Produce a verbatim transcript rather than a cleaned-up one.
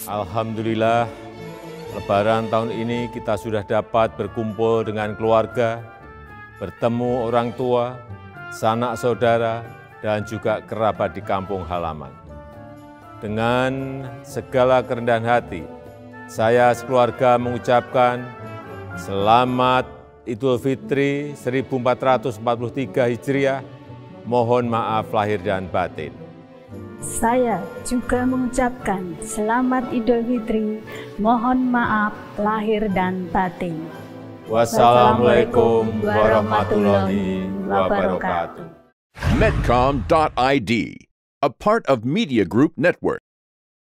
Alhamdulillah, Lebaran tahun ini kita sudah dapat berkumpul dengan keluarga, bertemu orang tua, sanak saudara, dan juga kerabat di kampung halaman. Dengan segala kerendahan hati, saya sekeluarga mengucapkan selamat Idul Fitri seribu empat ratus empat puluh tiga Hijriah, mohon maaf lahir dan batin. Saya juga mengucapkan selamat Idul Fitri, mohon maaf lahir dan batin. Wassalamualaikum warahmatullahi wabarakatuh. Medcom dot I D, a part of Media Group Network.